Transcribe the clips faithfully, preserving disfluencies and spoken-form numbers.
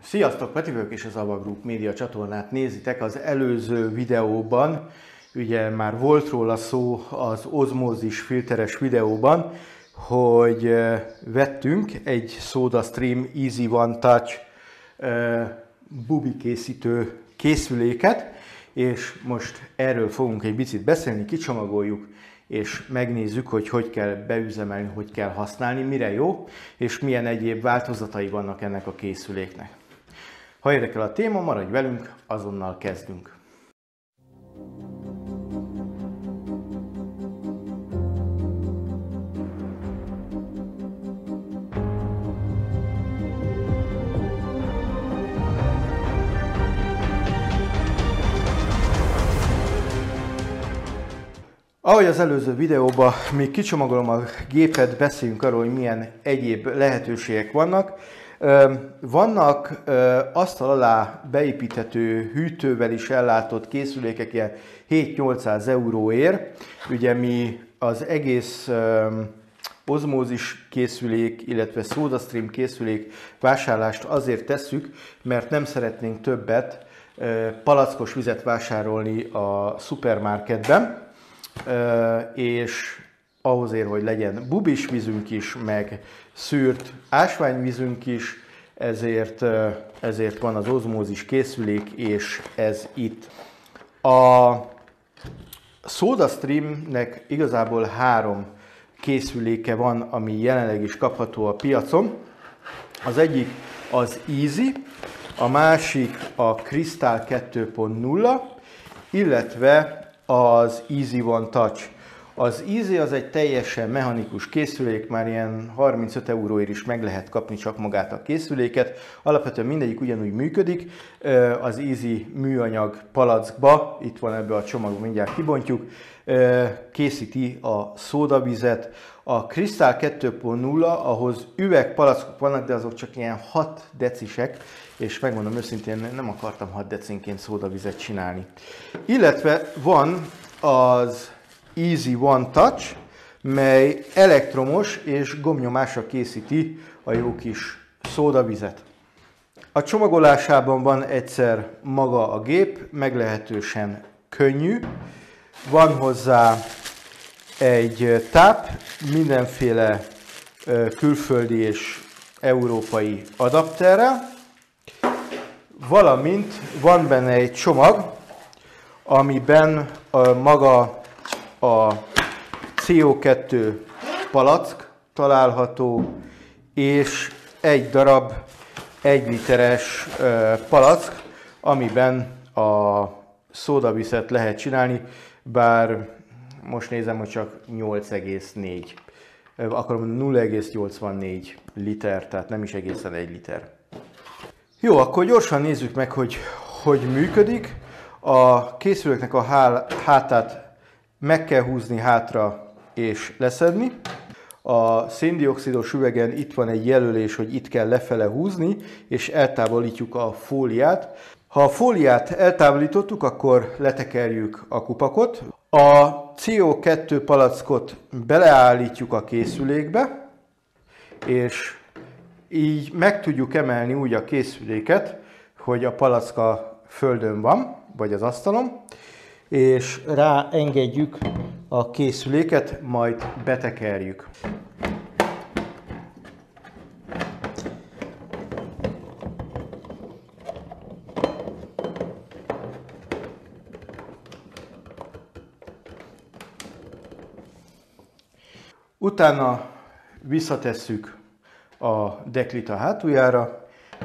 Sziasztok, Peti vagyok, és az Ava Group Média csatornát nézitek. Az előző videóban, ugye már volt róla szó az ozmózis filteres videóban, hogy vettünk egy SodaStream Easy One Touch bubi készítő készüléket, és most erről fogunk egy picit beszélni, kicsomagoljuk, és megnézzük, hogy hogy kell beüzemelni, hogy kell használni, mire jó, és milyen egyéb változatai vannak ennek a készüléknek. Ha érdekel a téma, maradj velünk, azonnal kezdünk. Ahogy az előző videóban még kicsomagolom a gépet, beszéljünk arról, hogy milyen egyéb lehetőségek vannak. Vannak asztal alá beépíthető hűtővel is ellátott készülékek ilyen hét-nyolcszáz euróért. Ugye mi az egész ozmózis készülék, illetve SodaStream készülék vásárlást azért tesszük, mert nem szeretnénk többet palackos vizet vásárolni a szupermarketben, és ahhozért, hogy legyen bubis vízünk is, meg szűrt ásványvízünk is, ezért, ezért van az ozmózis készülék, és ez itt. A SodaStreamnek igazából három készüléke van, ami jelenleg is kapható a piacon. Az egyik az Easy, a másik a Crystal kettő pont nulla, illetve az Easy One Touch. Az Easy az egy teljesen mechanikus készülék, már ilyen harmincöt euróért is meg lehet kapni csak magát a készüléket. Alapvetően mindegyik ugyanúgy működik. Az Easy műanyag palackba, itt van ebbe a csomagban, mindjárt kibontjuk, készíti a szódavizet. A Crystal kettő pont nulla, ahhoz üvegpalackok vannak, de azok csak ilyen hat decisek, és megmondom őszintén, nem akartam hat decinként szódavizet csinálni. Illetve van az Easy One Touch, mely elektromos és gombnyomásra készíti a jó kis szódavizet. A csomagolásában van egyszer maga a gép, meglehetősen könnyű. Van hozzá egy táp, mindenféle külföldi és európai adapterrel, valamint van benne egy csomag, amiben a maga a cé o kettő palack található, és egy darab egy literes palack, amiben a szódavizet lehet csinálni, bár most nézem, hogy csak nyolc egész négy, akkor nulla egész nyolcvannégy liter, tehát nem is egészen egy liter. Jó, akkor gyorsan nézzük meg, hogy hogy működik. A készüléknek a hátát meg kell húzni hátra és leszedni. A széndioxidos üvegen itt van egy jelölés, hogy itt kell lefele húzni, és eltávolítjuk a fóliát. Ha a fóliát eltávolítottuk, akkor letekerjük a kupakot. A cé o kettő palackot beleállítjuk a készülékbe, és így meg tudjuk emelni úgy a készüléket, hogy a palack a földön van, vagy az asztalon, és ráengedjük a készüléket, majd betekerjük. Utána visszatesszük a deklit a hátuljára,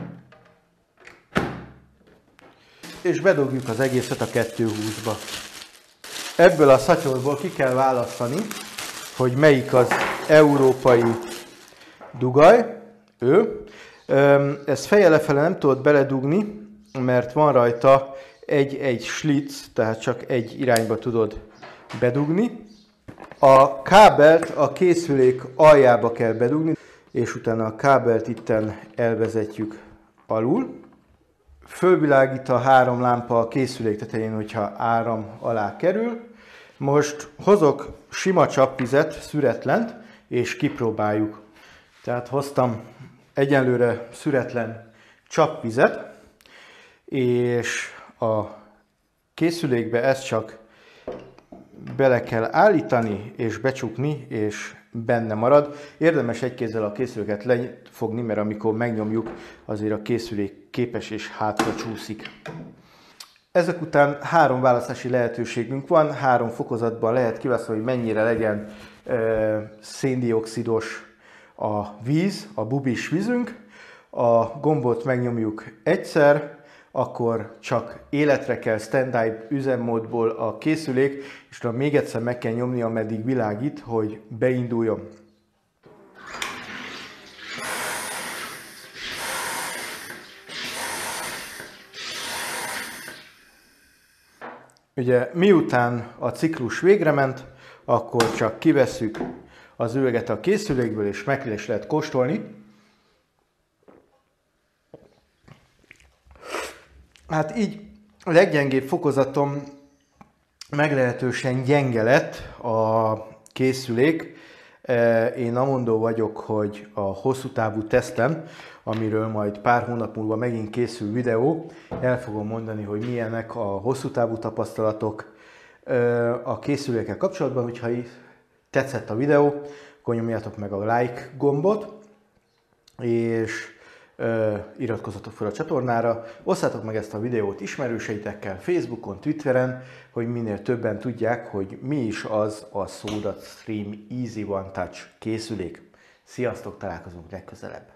és bedugjuk az egészet a kettő húszba. Ebből a szatyorból ki kell választani, hogy melyik az európai dugaj, ő. Ezt feje lefele nem tudod beledugni, mert van rajta egy-egy slitz, tehát csak egy irányba tudod bedugni. A kábelt a készülék aljába kell bedugni, és utána a kábelt itten elvezetjük alul. Fölvilágít a három lámpa a készülék tetején, hogyha áram alá kerül. Most hozok sima csapvizet, szüretlent, és kipróbáljuk. Tehát hoztam egyenlőre szüretlen csapvizet, és a készülékbe ezt csak bele kell állítani és becsukni, és benne marad. Érdemes egy kézzel a készüléket lefogni, mert amikor megnyomjuk, azért a készülék képes és hátra csúszik. Ezek után három választási lehetőségünk van, három fokozatban lehet kiválasztani, hogy mennyire legyen e, széndioxidos a víz, a bubis vízünk. A gombot megnyomjuk egyszer, akkor csak életre kell standby üzemmódból a készülék, és utána még egyszer meg kell nyomni, ameddig világít, hogy beinduljon. Ugye miután a ciklus végrement, akkor csak kivesszük az üveget a készülékből, és meg is lehet kóstolni. Hát így a leggyengébb fokozatom meglehetősen gyenge lett a készülék. Én amondó vagyok, hogy a hosszú távú tesztem, amiről majd pár hónap múlva megint készül videó, el fogom mondani, hogy milyenek a hosszú távú tapasztalatok a készülékkel kapcsolatban. Hogyha tetszett a videó, akkor nyomjátok meg a like gombot, és Uh, iratkozzatok fel a csatornára, osszátok meg ezt a videót ismerőseitekkel Facebookon, Twitteren, hogy minél többen tudják, hogy mi is az a SodaStream Easy One Touch készülék. Sziasztok, találkozunk legközelebb!